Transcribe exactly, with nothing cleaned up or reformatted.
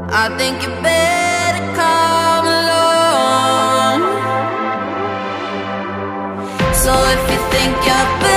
I think you better come along. So if you think you're